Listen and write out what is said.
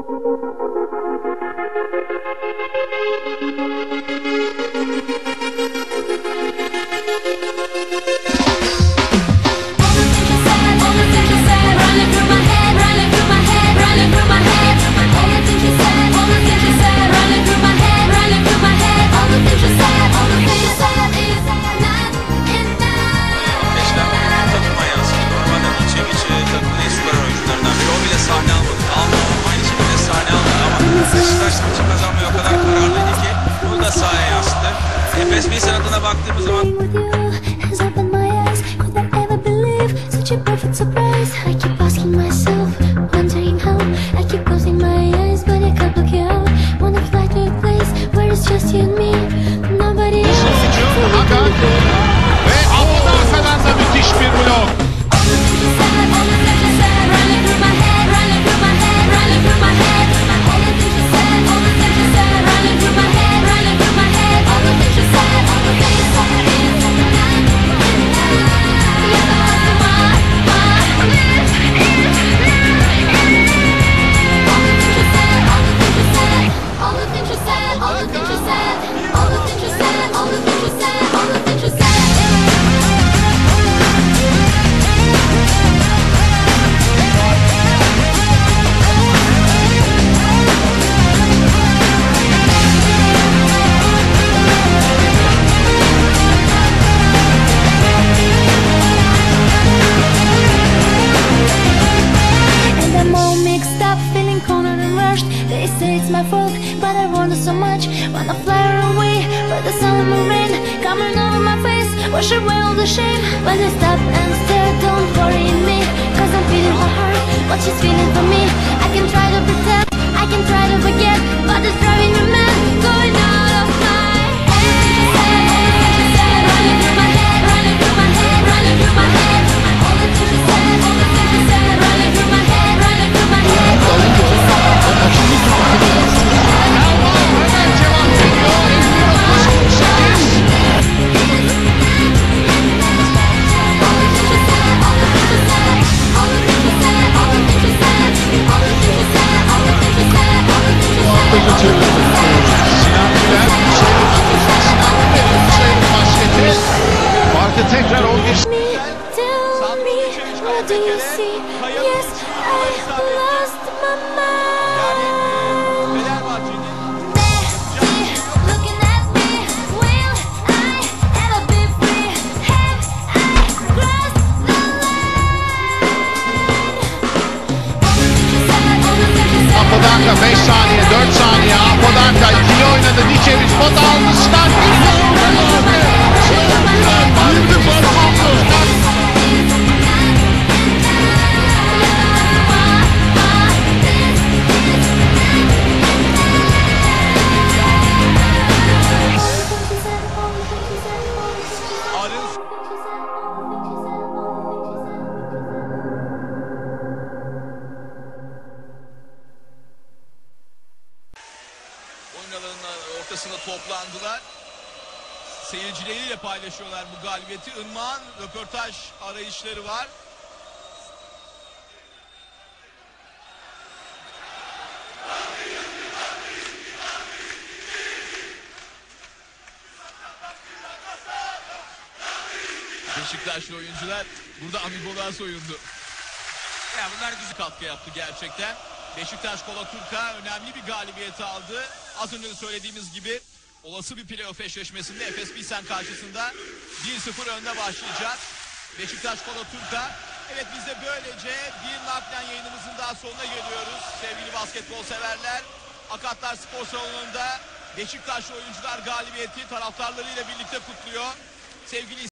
Efes Pilsen adına baktığımız zaman ve Apo'dan falan da müthiş bir blok. They say it's my fault, but I want it so much. Wanna fly away, but the summer rain coming over my face, wash away all the shame. When I stop and stare, don't worry me, cause I'm feeling her heart, what she's feeling for me. I can try to pretend, I can try to forget, but it's driving me mad, going out of my head. Running through my head, running through my head, running through my head. All the things she said, all the things she said, running through my head, running through my head. Farkı tekrar 11. What do you see? Yes, I lost my mind. Looking at me, will I ever be free? Have I crossed the line? Apo'dan 5 saniye, 4 saniye. Apo'dan ikili oynadı. Diçeviç pot aldı. Start ortasında toplandılar. Seyircileriyle paylaşıyorlar bu galibiyeti. Irmak'ın röportaj arayışları var. Beşiktaşlı oyuncular burada Amigoluğa soyundu. Yani bunlar güzel katkı yaptı gerçekten. Beşiktaş Kolaturka önemli bir galibiyet aldı. Az önce de söylediğimiz gibi olası bir playoff eşleşmesinde Efes Pilsen karşısında 1-0 önde başlayacak Beşiktaş Kolaturka. Evet, biz de böylece bir naklen yayınımızın daha sonuna geliyoruz. Sevgili basketbol severler, Akatlar Spor Salonu'nda Beşiktaşlı oyuncular galibiyeti taraftarlarıyla birlikte kutluyor. Sevgili